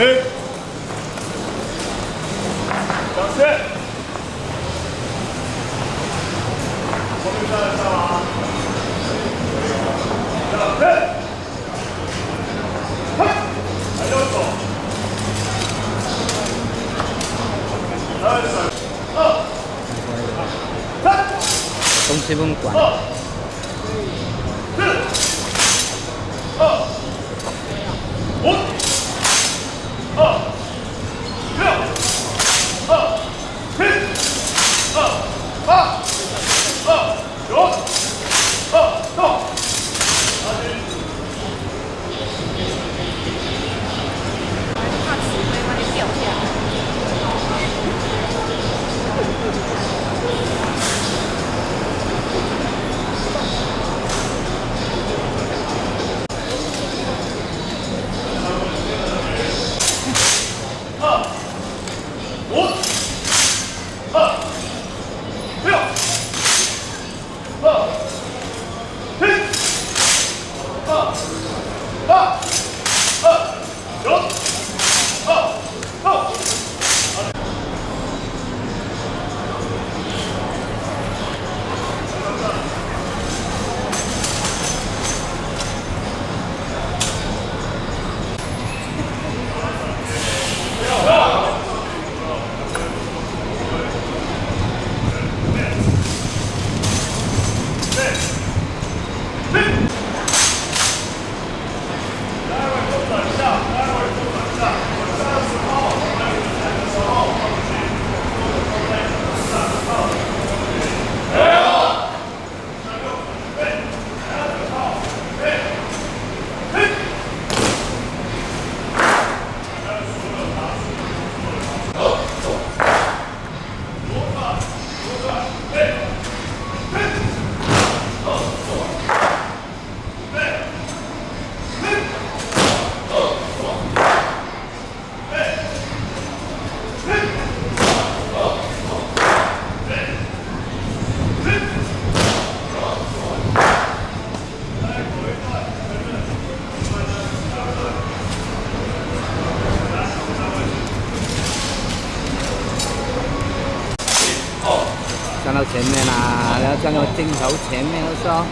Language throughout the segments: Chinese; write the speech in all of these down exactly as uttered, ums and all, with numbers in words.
嘿，两千，后面再来上啊，两千，嘿，还右手，三、二、三， 东西不用管。 二、四、二、五、二、六、二、七、二、八、二、九、二、动，拿起。 怕吃会把你掉下来。 站到前面啦，然后站到镜头前面的时候。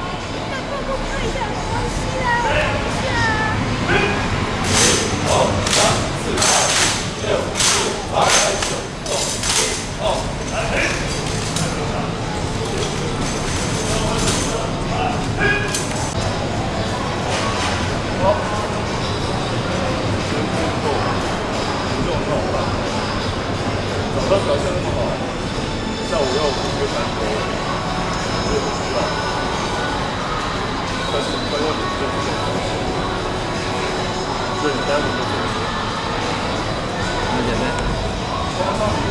早上表现那么好，下午要五个三球，我也不知道。但是你快要领这个，所以你待会就这个。 那简单。